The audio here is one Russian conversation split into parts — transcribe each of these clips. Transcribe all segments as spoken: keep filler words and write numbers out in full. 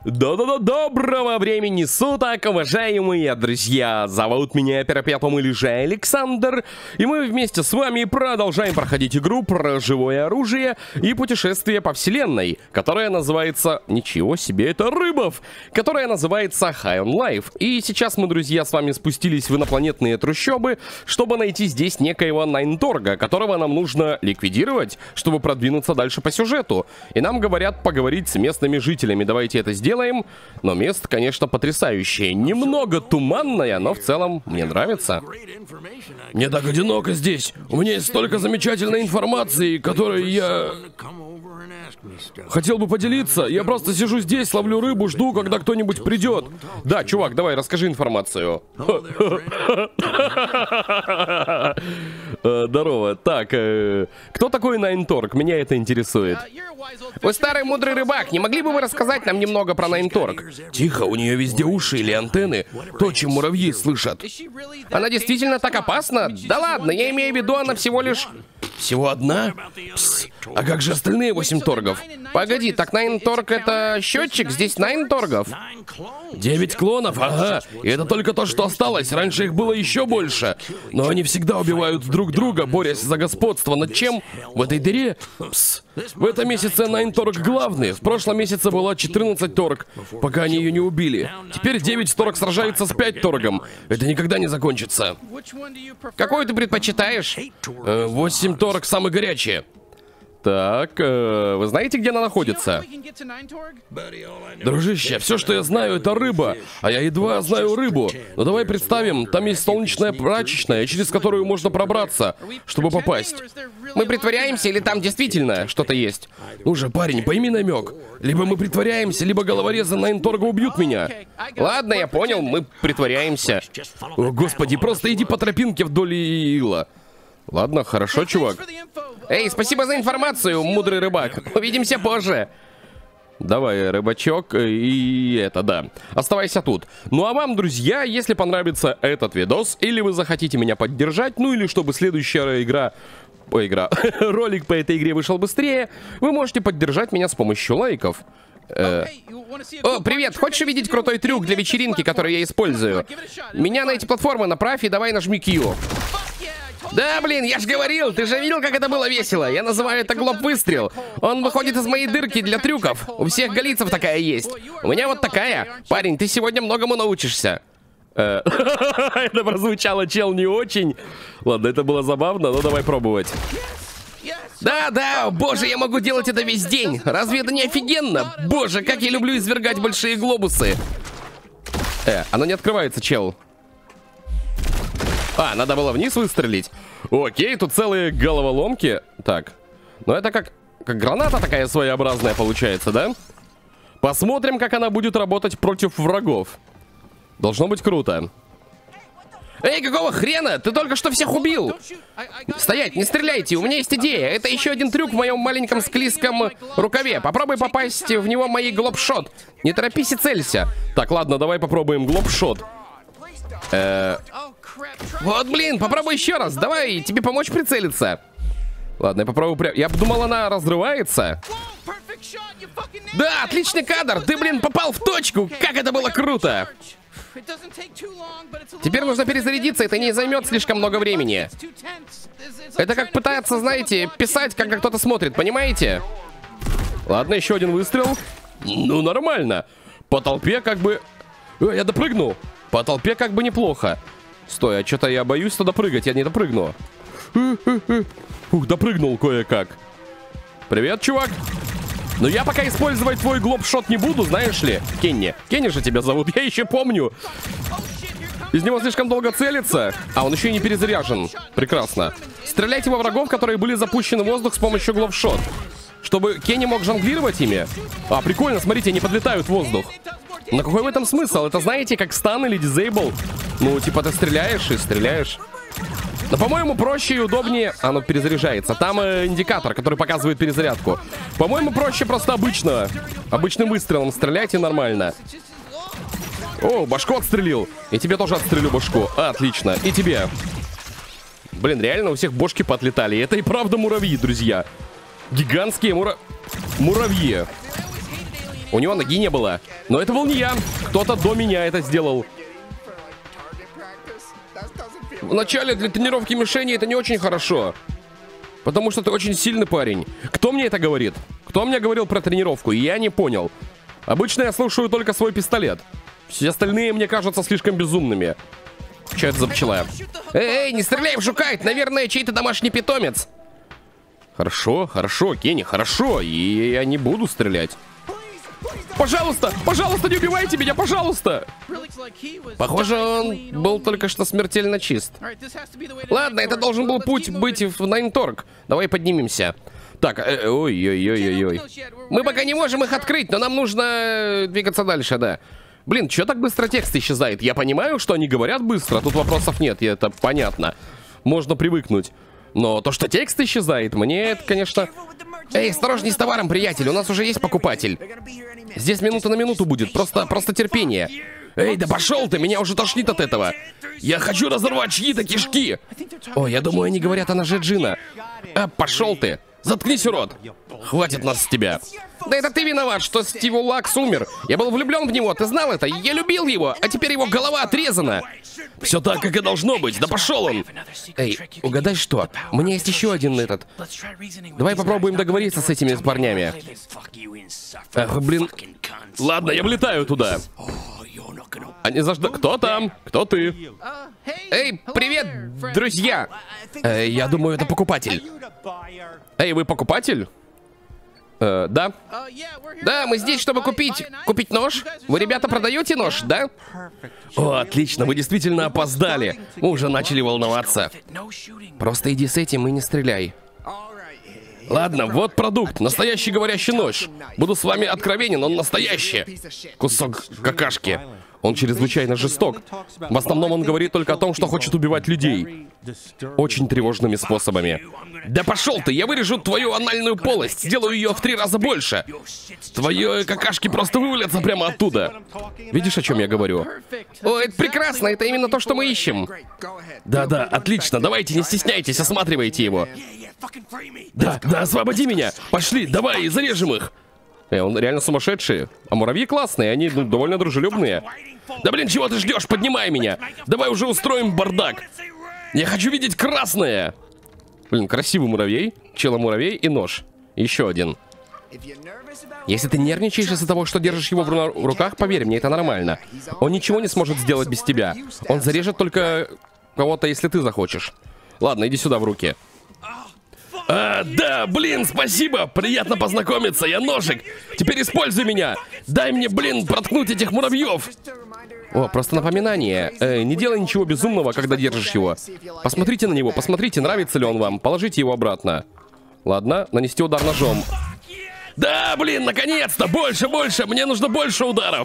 Да-да-да, доброго времени суток, уважаемые друзья! Зовут меня Перпетум или же Александр, и мы вместе с вами продолжаем проходить игру про живое оружие и путешествие по вселенной, которая называется... Ничего себе, это Рыбов! Которая называется High on Life. И сейчас мы, друзья, с вами спустились в инопланетные трущобы, чтобы найти здесь некоего Найнторга, которого нам нужно ликвидировать, чтобы продвинуться дальше по сюжету. И нам говорят поговорить с местными жителями. Давайте это сделаем. Делаем, но место, конечно, потрясающее. Немного туманное, но в целом мне нравится. Мне так одиноко здесь. У меня есть столько замечательной информации, которой я... хотел бы поделиться. Я просто сижу здесь, ловлю рыбу, жду, когда кто-нибудь придет. Да, чувак, давай, расскажи информацию. Здорово. Так, кто такой Найнторг? Меня это интересует. Вы старый мудрый рыбак, не могли бы вы рассказать нам немного про Найнторг? Тихо, у нее везде уши или антенны. То, чем муравьи слышат. Она действительно так опасна? Да ладно, я имею в виду, она всего лишь... Всего одна? Пс. А как же остальные восемь торгов? Погоди, так Найнторг это счетчик? Здесь найн торгов? Девять клонов, ага. И это только то, что осталось. Раньше их было еще больше. Но они всегда убивают друг друга, борясь за господство. Над чем? В этой дыре? Пс. В этом месяце Найнторг главный. В прошлом месяце было четырнадцать торг, пока они ее не убили. Теперь девять торг сражается с пять торгом. Это никогда не закончится. Какую ты предпочитаешь? Э, восемь торг самые горячие. Так, э, вы знаете, где она находится? Дружище, все, что я знаю, это рыба. А я едва знаю рыбу. Но давай представим, там есть солнечная прачечная, через которую можно пробраться, чтобы попасть. Мы притворяемся или там действительно что-то есть? Ну же, парень, пойми намек. Либо мы притворяемся, либо головорезы Найнторга убьют меня. Ладно, я понял, мы притворяемся. О, господи, просто иди по тропинке вдоль ила. Ладно, хорошо, чувак. Эй, спасибо за информацию, мудрый рыбак. Увидимся позже. Давай, рыбачок, и это, да. Оставайся тут. Ну а вам, друзья, если понравится этот видос, или вы захотите меня поддержать, ну или чтобы следующая игра... Ой, игра... ролик по этой игре вышел быстрее, вы можете поддержать меня с помощью лайков. Э... О, привет! Хочешь увидеть крутой трюк для вечеринки, который я использую? Меня на эти платформы направь и давай нажми Q. Да, блин, я же говорил, ты же видел, как это было весело? Я называю это глоб-выстрел. Он выходит из моей дырки для трюков. У всех галийцев такая есть. У меня вот такая. Парень, ты сегодня многому научишься. Это прозвучало, чел, не очень. Ладно, это было забавно, но давай пробовать. Да-да, боже, я могу делать это весь день. Разве это не офигенно? Боже, как я люблю извергать большие глобусы. Э, оно не открывается, чел. А, надо было вниз выстрелить. Окей, тут целые головоломки. Так, ну это как, как граната такая своеобразная получается, да? Посмотрим, как она будет работать против врагов. Должно быть круто. Эй, какого хрена? Ты только что всех убил! Стоять, не стреляйте, у меня есть идея. Это еще один трюк в моем маленьком склизком рукаве. Попробуй попасть в него моей глобшот. Не торопись и целься. Так, ладно, давай попробуем глобшот. Э... Вот, блин, попробуй еще раз. Давай, тебе помочь прицелиться. Ладно, я попробую прям... Я думал, она разрывается. Да, отличный кадр. Ты, блин, попал в точку. Как это было круто. Теперь нужно перезарядиться, это не займет слишком много времени. Это как пытаться, знаете, писать, когда кто-то смотрит, понимаете? Ладно, еще один выстрел. Ну, нормально. По толпе как бы... Э, я допрыгнул. По толпе как бы неплохо. Стой, а что-то я боюсь туда прыгать, я не допрыгну. Ух, допрыгнул кое-как. Привет, чувак. Но я пока использовать твой глобшот не буду, знаешь ли. Кенни. Кенни же тебя зовут, я еще помню. Из него слишком долго целится. А, он еще и не перезаряжен. Прекрасно. Стреляйте во врагов, которые были запущены в воздух с помощью глобшот. Чтобы Кенни мог жонглировать ими. А, прикольно, смотрите, они подлетают в воздух. Но какой в этом смысл? Это, знаете, как стан или дизейбл. Ну, типа, ты стреляешь и стреляешь. Но, по-моему, проще и удобнее... Оно перезаряжается. Там э, индикатор, который показывает перезарядку. По-моему, проще просто обычно. Обычным выстрелом стрелять и нормально. О, башку отстрелил. И тебе тоже отстрелю башку. Отлично. И тебе. Блин, реально у всех бошки поотлетали. Это и правда муравьи, друзья. Гигантские мура... муравьи. У него ноги не было. Но это был не я. Кто-то до меня это сделал. Вначале для тренировки мишени это не очень хорошо. Потому что ты очень сильный парень. Кто мне это говорит? Кто мне говорил про тренировку? Я не понял. Обычно я слушаю только свой пистолет. Все остальные мне кажутся слишком безумными. Что это за пчела? Эй, эй, не стреляй в жука, это, наверное, чей-то домашний питомец. Хорошо, хорошо, Кенни, хорошо. И я не буду стрелять. Пожалуйста, пожалуйста, не убивайте меня, пожалуйста. Похоже, он был только что смертельно чист. Ладно, это должен был путь быть в Найнторг. Давай поднимемся. Так, э, ой-ой-ой-ой-ой. Мы пока не можем их открыть, но нам нужно двигаться дальше, да. Блин, что так быстро текст исчезает? Я понимаю, что они говорят быстро, тут вопросов нет, и это понятно. Можно привыкнуть. Но то, что текст исчезает, мне это, конечно... Эй, осторожней с товаром, приятель, у нас уже есть покупатель. Здесь минута на минуту будет, просто, просто терпение. Эй, да пошел ты, меня уже тошнит от этого. Я хочу разорвать чьи-то кишки. О, я думаю, они говорят о ноже Джина. А, пошел ты. Заткнись, урод. Хватит нас с тебя. Да это ты виноват, что Стив Лакс умер. Я был влюблен в него, ты знал это? Я любил его, а теперь его голова отрезана. Все так, как и должно быть. Да пошел он. Эй, угадай что? У меня есть еще один этот. Давай попробуем договориться с этими парнями. Эх, блин. Ладно, я влетаю туда. Они зажда... Кто там? Кто ты? Эй, привет, друзья. Э, я думаю, это покупатель. Эй, вы покупатель? Э, да. Да, мы здесь, чтобы купить... Купить нож? Вы, ребята, продаете нож, да? О, отлично, вы действительно опоздали. Мы уже начали волноваться. Просто иди с этим и не стреляй. Ладно, вот продукт. Настоящий говорящий нож. Буду с вами откровенен, он настоящий. Кусок какашки. Он чрезвычайно жесток. В основном он говорит только о том, что хочет убивать людей. Очень тревожными способами. Да пошел ты, я вырежу твою анальную полость, сделаю ее в три раза больше. Твои какашки просто вывалятся прямо оттуда. Видишь, о чем я говорю? О, это прекрасно, это именно то, что мы ищем. Да-да, отлично, давайте, не стесняйтесь, осматривайте его. Да, да, освободи меня. Пошли, давай, зарежем их. Э, он реально сумасшедший. А муравьи классные, они ну, довольно дружелюбные. Да блин, чего ты ждешь? Поднимай меня. Давай уже устроим бардак. Я хочу видеть красное. Блин, красивый муравей. Чело-муравей и нож. Еще один. Если ты нервничаешь из-за того, что держишь его в, ру в руках, поверь мне, это нормально. Он ничего не сможет сделать без тебя. Он зарежет только кого-то, если ты захочешь. Ладно, иди сюда в руки. А, да, блин, спасибо, приятно познакомиться, я ножик. Теперь используй меня. Дай мне, блин, проткнуть этих муравьев. О, просто напоминание. Э, не делай ничего безумного, когда держишь его. Посмотрите на него, посмотрите, нравится ли он вам. Положите его обратно. Ладно, нанести удар ножом. Да, блин, наконец-то, больше, больше, мне нужно больше ударов.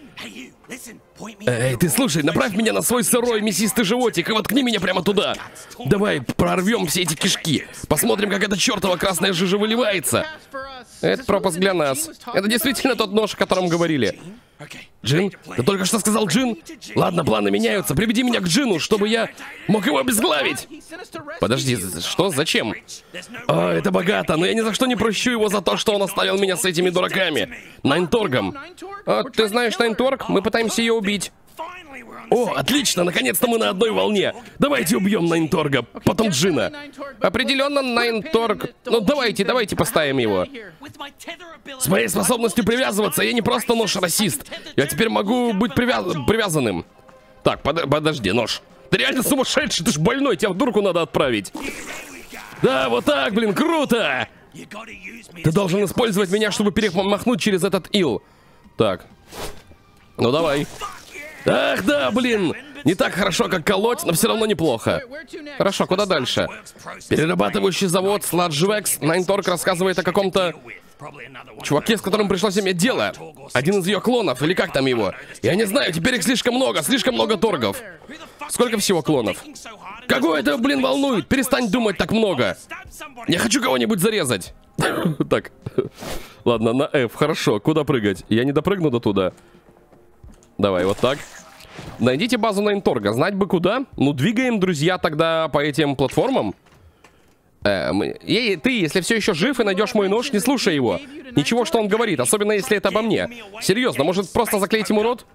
Эй, ты слушай, направь меня на свой сырой мясистый животик и воткни меня прямо туда. Давай прорвем все эти кишки. Посмотрим, как эта чертова красная жижа выливается. Это пропуск для нас. Это действительно тот нож, о котором говорили. Джин? Ты только что сказал Джин? Ладно, планы меняются. Приведи меня к Джину, чтобы я мог его обезглавить. Подожди, что? Зачем? О, это богато, но я ни за что не прощу его за то, что он оставил меня с этими дураками. Найнторгом. А, ты знаешь Найнторг? Мы пытаемся ее убить. О, отлично, наконец-то мы на одной волне. Давайте убьем Найнторга, потом Джина. Определенно Найнторг. Ну давайте, давайте поставим его. С моей способностью привязываться я не просто нож-расист. Я теперь могу быть привяз... привязанным. Так, под... подожди, нож. Ты реально сумасшедший, ты ж больной, тебя в дурку надо отправить. Да, вот так, блин, круто. Ты должен использовать меня, чтобы перемахнуть через этот ил. Так. Ну давай. Ах, да, блин! Не так хорошо, как колоть, но все равно неплохо. Хорошо, куда дальше? Перерабатывающий завод Сладжвекс. Найнторг рассказывает о каком-то чуваке, с которым пришлось иметь дело. Один из ее клонов, или как там его. Я не знаю, теперь их слишком много, слишком много торгов. Сколько всего клонов? Кого это, блин, волнует? Перестань думать так много. Я хочу кого-нибудь зарезать. Так. Ладно, на F, хорошо. Куда прыгать? Я не допрыгну до туда. Давай, вот так. Найдите базу Найнторга. Знать бы куда. Ну, двигаем, друзья, тогда по этим платформам. Э, мы... Ей, ты, если все еще жив и найдешь мой нож, не слушай его. Ничего, что он говорит, особенно если это обо мне. Серьезно, может просто заклеить ему рот?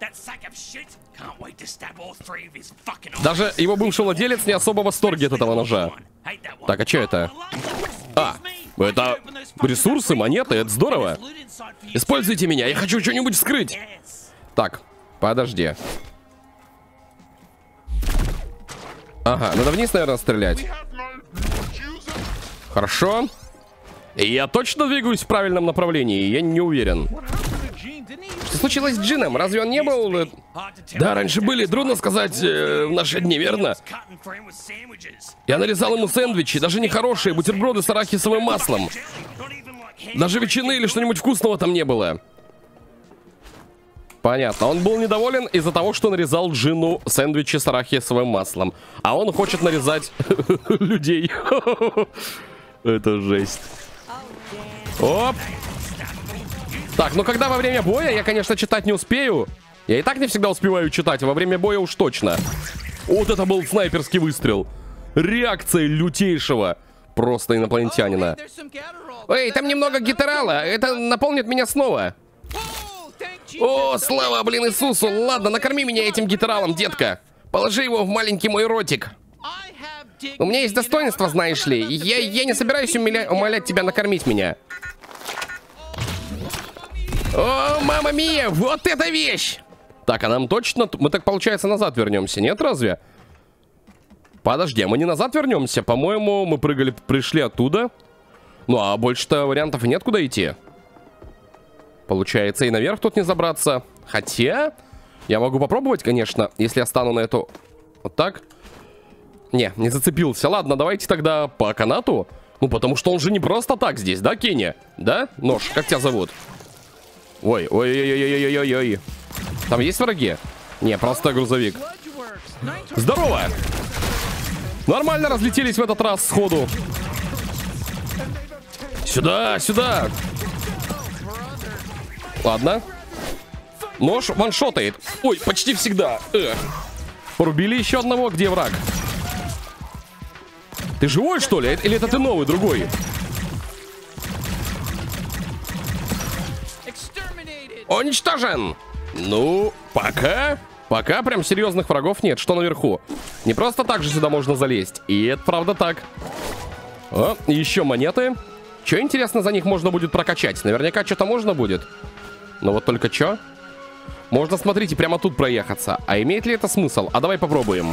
Даже его бывший владелец не особо в восторге от этого ножа. Так, а что это? А, это ресурсы, монеты, это здорово. Используйте меня, я хочу что-нибудь вскрыть. Так, подожди. Ага, надо вниз, наверное, стрелять. Хорошо. Я точно двигаюсь в правильном направлении, я не уверен. Что случилось с Джином? Разве он не был... Да, раньше были, трудно сказать, э, в наши дни, верно? Я нарезал ему сэндвичи, даже нехорошие, бутерброды с арахисовым маслом. Даже ветчины или что-нибудь вкусного там не было. Понятно, он был недоволен из-за того, что нарезал Джину сэндвичи с арахисовым маслом. А он хочет нарезать людей. Это жесть. Оп. Так, ну когда во время боя, я, конечно, читать не успею. Я и так не всегда успеваю читать, а во время боя уж точно. Вот это был снайперский выстрел. Реакция лютейшего просто инопланетянина. Эй, там немного гитерала, это наполнит меня снова. О, слава, блин, Иисусу. Ладно, накорми меня этим гитералом, детка. Положи его в маленький мой ротик. У меня есть достоинство, знаешь ли. Я, я не собираюсь умоля... умолять тебя накормить меня. О, мама мия, вот эта вещь! Так, а нам точно... Мы так, получается, назад вернемся, нет, разве? Подожди, а мы не назад вернемся? По-моему, мы прыгали, пришли оттуда. Ну, а больше-то вариантов нет, куда идти. Получается, и наверх тут не забраться. Хотя... Я могу попробовать, конечно, если я стану на эту... Вот так. Не, не зацепился. Ладно, давайте тогда по канату. Ну, потому что он же не просто так здесь, да, Кенни? Да? Нож, как тебя зовут? Ой, ой-ой-ой-ой-ой-ой-ой. Там есть враги? Не, просто грузовик. Здорово! Нормально разлетелись в этот раз сходу. Сюда, сюда. Ладно. Нож ваншотает. Ой, почти всегда. Эх. Порубили еще одного. Где враг? Ты живой, что ли? Или это ты новый, другой? Уничтожен! Ну, пока... Пока прям серьезных врагов нет. Что наверху? Не просто так же сюда можно залезть. И это правда так. О, еще монеты. Что, интересно, за них можно будет прокачать? Наверняка что-то можно будет. Но вот только что? Можно, смотрите, прямо тут проехаться. А имеет ли это смысл? А давай попробуем.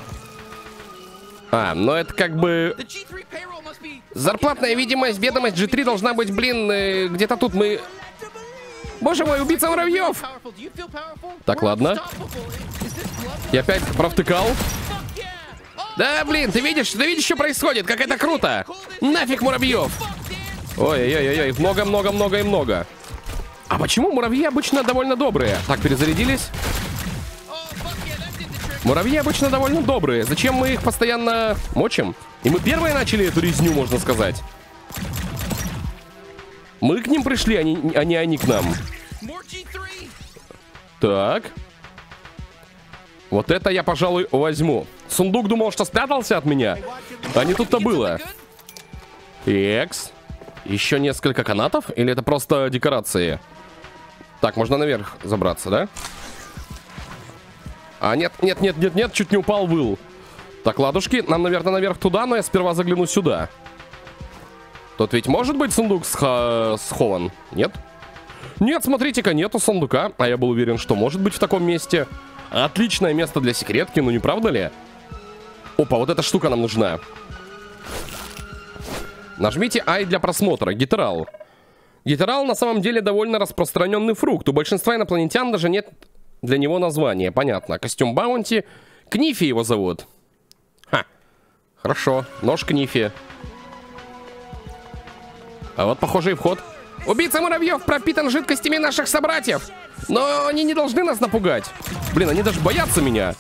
А, ну это как бы... Зарплатная видимость, ведомость джи три должна быть, блин, э, где-то тут мы... Боже мой, убийца муравьев! Так, ладно. Я опять провтыкал. Да, блин, ты видишь, ты видишь, что происходит? Как это круто! Нафиг муравьев! Ой-ой-ой-ой, много-много-много и много. А почему муравьи обычно довольно добрые? Так, перезарядились. Муравьи обычно довольно добрые. Зачем мы их постоянно мочим? И мы первые начали эту резню, можно сказать. Мы к ним пришли, а не, а не они к нам. Так. Вот это я, пожалуй, возьму. Сундук думал, что спрятался от меня. А не тут-то было. Экс. Еще несколько канатов? Или это просто декорации? Так, можно наверх забраться, да? А, нет, нет, нет, нет, нет, чуть не упал, выл. Так, ладушки, нам, наверное, наверх туда, но я сперва загляну сюда. Тут ведь может быть сундук схо... схован? Нет? Нет, смотрите-ка, нету сундука. А я был уверен, что может быть в таком месте. Отличное место для секретки, ну не правда ли? Опа, вот эта штука нам нужна. Нажмите I для просмотра. Гитерал. Гитерал на самом деле довольно распространенный фрукт. У большинства инопланетян даже нет для него названия. Понятно. Костюм Баунти. Книфи его зовут. Ха. Хорошо. Нож Книфи. А вот похожий вход. Убийца муравьев пропитан жидкостями наших собратьев. Но они не должны нас напугать. Блин, они даже боятся меня.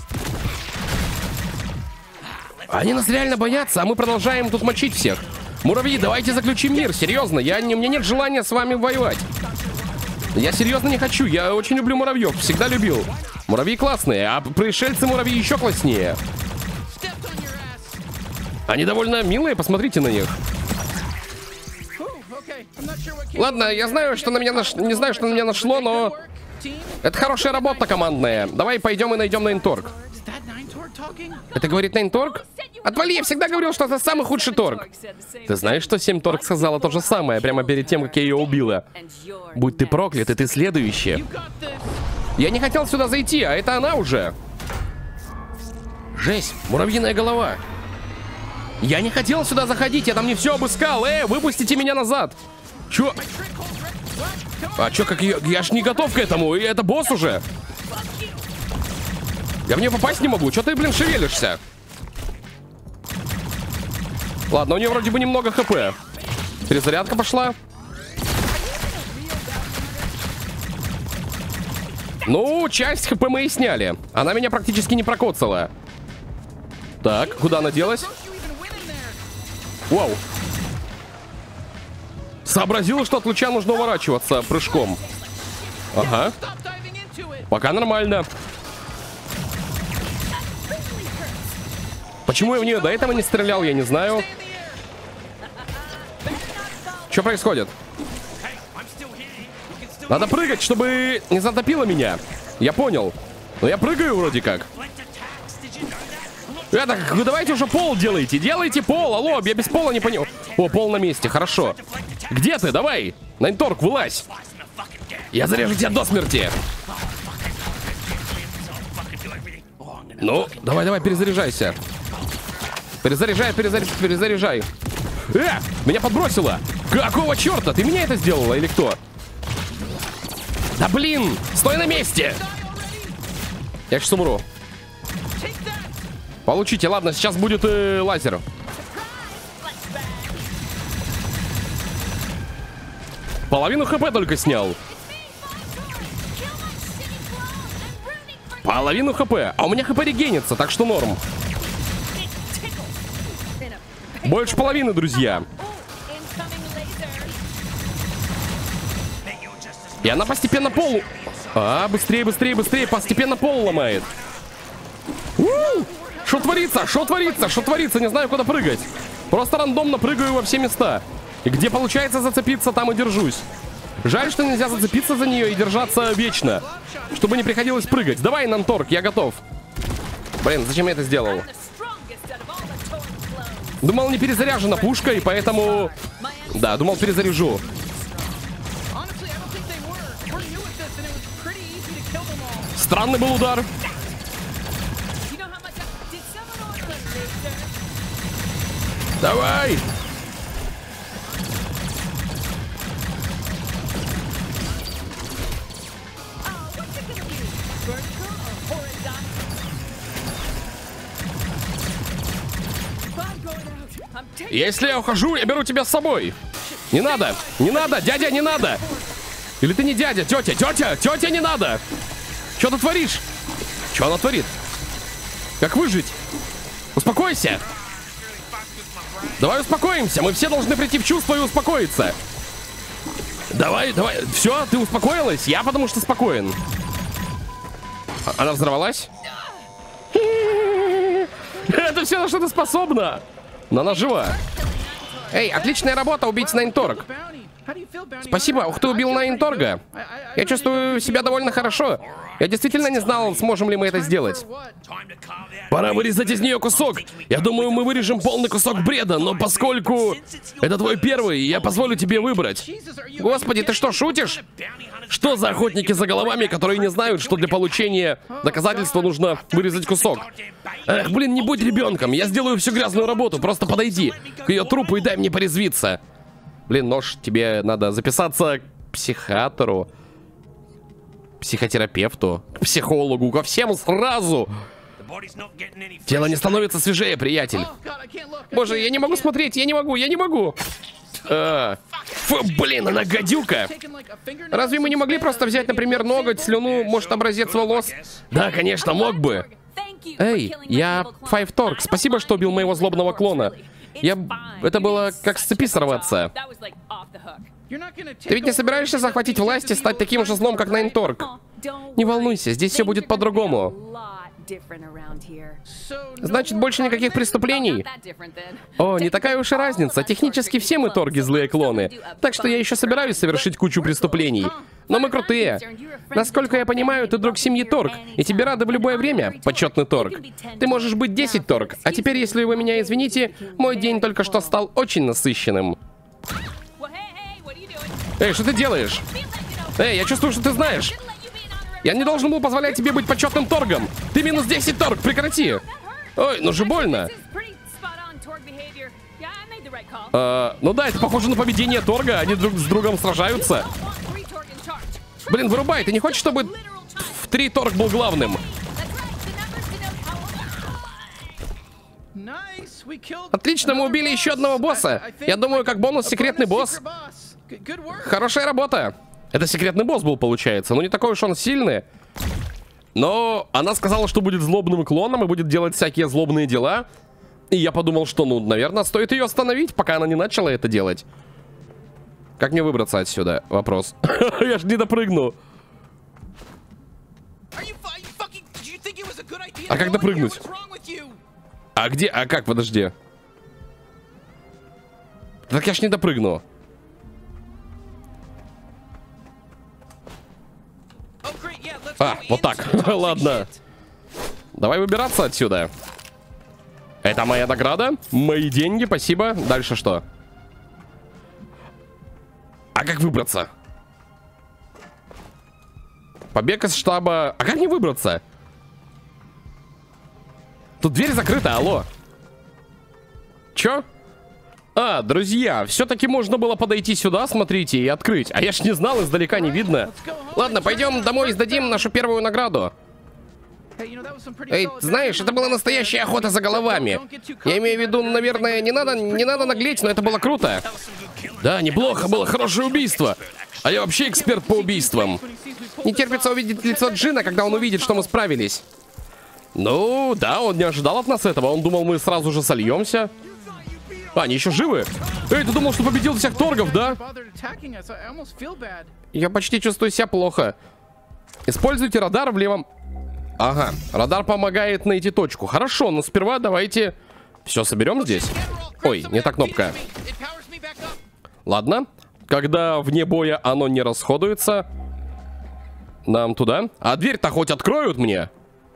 Они нас реально боятся, а мы продолжаем тут мочить всех. Муравьи, давайте заключим мир. Серьезно, я, не, у меня нет желания с вами воевать. Я серьезно не хочу. Я очень люблю муравьев. Всегда любил. Муравьи классные, а пришельцы муравьи еще класснее. Они довольно милые, посмотрите на них. Ладно, я знаю, что на меня наш... не знаю, что на меня нашло, но это хорошая работа командная. Давай пойдем и найдем Найнторг. Это говорит Найнторг? Отвали, я всегда говорил, что это самый худший торг. Ты знаешь, что семь Торг сказала то же самое, прямо перед тем, как я ее убила? Будь ты проклят, и ты следующая. Я не хотел сюда зайти, а это она уже. Жесть, муравьиная голова. Я не хотел сюда заходить, я там не все обыскал. Э, выпустите меня назад. Чё? А чё, как я... Я ж не готов к этому, и это босс уже. Я в нее попасть не могу, чё ты, блин, шевелишься? Ладно, у нее вроде бы немного хп. Перезарядка пошла. Ну, часть хп мы и сняли. Она меня практически не прокоцала. Так, куда она делась? Вау. Сообразила, что от луча нужно уворачиваться прыжком. Ага. Пока нормально. Почему я в нее до этого не стрелял, я не знаю. Что происходит? Надо прыгать, чтобы не затопило меня. Я понял. Но я прыгаю вроде как. Это, давайте уже пол делайте. Делайте пол. Алло, я без пола не понял. О, пол на месте, хорошо. Где ты? Давай. Найнторг, вылазь. Я зарежу тебя до смерти. Ну, давай, давай, перезаряжайся. Перезаряжай, перезаряжай, перезаряжай. Э, меня подбросило. Какого черта? Ты меня это сделала или кто? Да блин, стой на месте. Я сейчас умру. Получите, ладно, сейчас будет э, лазер. Половину хп только снял. Половину хп. А у меня хп регенится, так что норм. Больше половины, друзья. И она постепенно пол... А, быстрее, быстрее, быстрее. Постепенно пол ломает. Что творится? Что творится? Что творится? Не знаю, куда прыгать. Просто рандомно прыгаю во все места. И где получается зацепиться, там и держусь. Жаль, что нельзя зацепиться за нее и держаться вечно. Чтобы не приходилось прыгать. Давай, Найнторг, я готов. Блин, зачем я это сделал? Думал, не перезаряжена пушка, и поэтому... Да, думал, перезаряжу. Странный был удар. Давай! Если я ухожу, я беру тебя с собой. Не надо, не надо, дядя, не надо. Или ты не дядя, тетя, тетя, тетя, не надо. Что ты творишь? Что она творит? Как выжить? Успокойся. Давай успокоимся, мы все должны прийти в чувство и успокоиться. Давай, давай, все, ты успокоилась? Я потому что спокоен. Она взорвалась? Это все, на что ты способна. Но она жива. Эй, отличная работа, убить Найнторг. Спасибо, ух ты, убил Найнторга. Я чувствую себя довольно хорошо. Я действительно не знал, сможем ли мы это сделать. Пора вырезать из нее кусок. Я думаю, мы вырежем полный кусок бреда, но поскольку это твой первый, я позволю тебе выбрать. Господи, ты что, шутишь? Что за охотники за головами, которые не знают, что для получения доказательства нужно вырезать кусок? Эх, блин, не будь ребенком, я сделаю всю грязную работу, просто подойди к ее трупу и дай мне порезвиться. Блин, нож, тебе надо записаться к психиатру, психотерапевту, к психологу, ко всем сразу. Тело не становится свежее, приятель. Боже, я не могу смотреть, я не могу, я не могу. А, фу, блин, она гадюка. Разве мы не могли просто взять, например, ноготь, слюну, может, образец волос? Да, конечно, мог бы. Эй, я Five Torg, спасибо, что убил моего злобного клона. Я... Это было как с цепи сорваться. Ты ведь не собираешься захватить власть и стать таким же злом, как Найнторг? Не волнуйся, здесь все будет по-другому. Значит, больше никаких преступлений? О, не такая уж и разница. Технически все мы торги злые клоны. Так что я еще собираюсь совершить кучу преступлений. Но мы крутые. Насколько я понимаю, ты друг семьи Торг, и тебе рады в любое время, почетный Торг. Ты можешь быть десять Торг, а теперь, если вы меня извините, мой день только что стал очень насыщенным. Эй, что ты делаешь? Эй, я чувствую, что ты знаешь. Я не должен был позволять тебе быть почетным Торгом. Ты минус десять Торг, прекрати. Ой, ну же больно. А, ну да, это похоже на поведение Торга, они друг с другом сражаются. Блин, вырубай, ты не хочешь, чтобы в три Торг был главным? Отлично, мы убили еще одного босса. Я думаю, как бонус секретный босс. Хорошая работа. Это секретный босс был, получается. Ну, не такой уж он сильный. Но она сказала, что будет злобным клоном и будет делать всякие злобные дела. И я подумал, что, ну, наверное, стоит ее остановить, пока она не начала это делать. Как мне выбраться отсюда? Вопрос. Я ж не допрыгну. А как допрыгнуть? А где? А как? Подожди. Так я ж не допрыгну. А, вот так. Ладно. Давай выбираться отсюда. Это моя награда. Мои деньги, спасибо. Дальше что? А как выбраться? Побег из штаба. А как мне выбраться? Тут дверь закрыта, алло. Чё? А, друзья, все-таки можно было подойти сюда, смотрите, и открыть. А я ж не знал, издалека не видно. Ладно, пойдем домой и сдадим нашу первую награду. Эй, знаешь, это была настоящая охота за головами. Я имею в виду, наверное, не надо, не надо наглеть, но это было круто. Да, неплохо, было хорошее убийство. А я вообще эксперт по убийствам. Не терпится увидеть лицо Джина, когда он увидит, что мы справились. Ну, да, он не ожидал от нас этого. Он думал, мы сразу же сольемся. А, они еще живы? Эй, ты думал, что победил всех торгов, да? Я почти чувствую себя плохо. Используйте радар в левом... Ага, радар помогает найти точку. Хорошо, но сперва давайте... Все, соберем здесь? Ой, не та кнопка. Ладно. Когда вне боя оно не расходуется, нам туда. А дверь-то хоть откроют мне?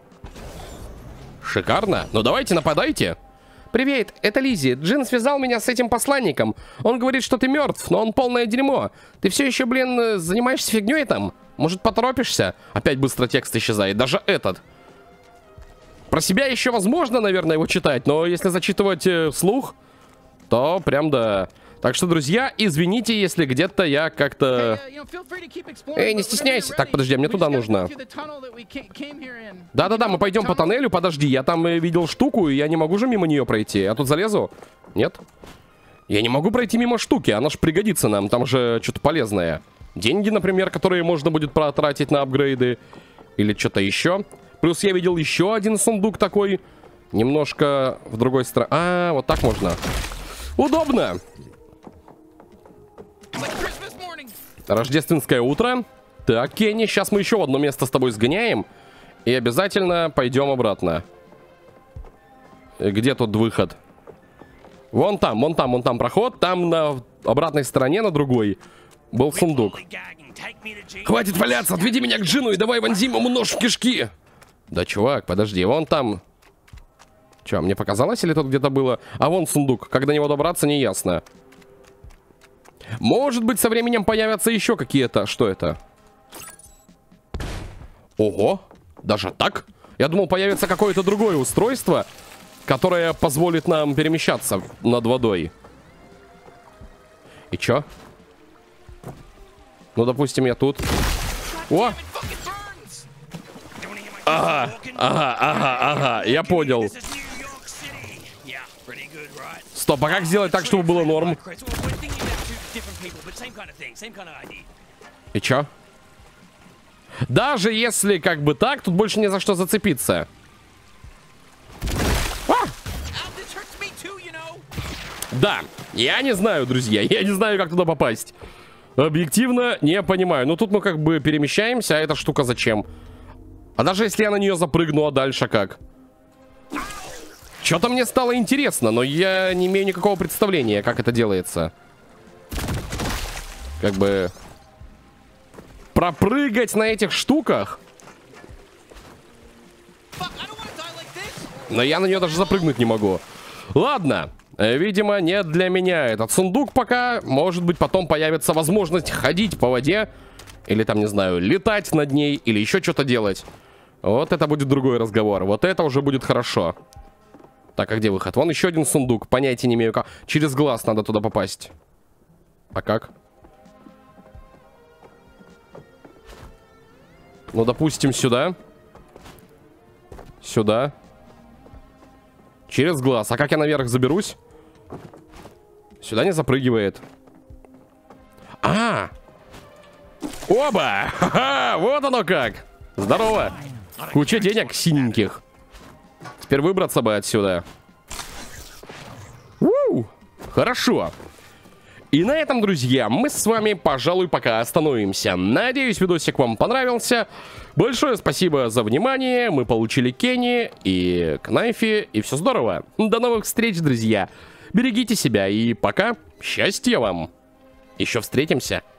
Шикарно. Ну давайте, нападайте. Привет, это Лиззи. Джин связал меня с этим посланником. Он говорит, что ты мертв, но он полное дерьмо. Ты все еще, блин, занимаешься фигней там? Может, поторопишься? Опять быстро текст исчезает. Даже этот. Про себя еще возможно, наверное, его читать, но если зачитывать э, вслух, то прям да. Так что, друзья, извините, если где-то я как-то... Эй, не стесняйся. Так, подожди, мне туда нужно. Да-да-да, мы пойдем по тоннелю. Подожди, я там видел штуку, и я не могу же мимо нее пройти. Я тут залезу? Нет? Я не могу пройти мимо штуки, она ж пригодится нам. Там же что-то полезное. Деньги, например, которые можно будет потратить на апгрейды. Или что-то еще. Плюс я видел еще один сундук такой. Немножко в другой стороне. А, вот так можно. Удобно. Рождественское утро. Так, Кенни, сейчас мы еще в одно место с тобой сгоняем. И обязательно пойдем обратно. Где тут выход? Вон там, вон там, вон там проход. Там на обратной стороне, на другой, был сундук. Хватит валяться, отведи меня к Джину и давай вонзим ему нож в кишки. Да, чувак, подожди, вон там. Че, мне показалось или тут где-то было? А вон сундук, как до него добраться, не ясно. Может быть, со временем появятся еще какие-то... Что это? Ого! Даже так? Я думал, появится какое-то другое устройство, которое позволит нам перемещаться над водой. И чё? Ну, допустим, я тут. О! Ага, ага, ага, ага, я понял. Стоп, а как сделать так, чтобы было норм? И чё? Даже если как бы так, тут больше не за что зацепиться. А! Да, я не знаю, друзья, я не знаю, как туда попасть. Объективно не понимаю. Ну тут мы как бы перемещаемся, а эта штука зачем? А даже если я на нее запрыгну, а дальше как? Что-то мне стало интересно, но я не имею никакого представления, как это делается. Как бы... Пропрыгать на этих штуках? Но я на нее даже запрыгнуть не могу. Ладно. Видимо, не для меня этот сундук пока. Может быть, потом появится возможность ходить по воде. Или там, не знаю, летать над ней. Или еще что-то делать. Вот это будет другой разговор. Вот это уже будет хорошо. Так, а где выход? Вон еще один сундук. Понятия не имею как. Через глаз надо туда попасть. А как? Ну, допустим, сюда. Сюда. Через глаз. А как я наверх заберусь? Сюда не запрыгивает. А! Оба! Ха-ха! Вот оно как! Здорово! Куча денег синеньких. Теперь выбраться бы отсюда. У-у-у! Хорошо. И на этом, друзья, мы с вами, пожалуй, пока остановимся. Надеюсь, видосик вам понравился. Большое спасибо за внимание. Мы получили Кенни и Кнайфи, и все здорово. До новых встреч, друзья. Берегите себя и пока. Счастья вам. Еще встретимся.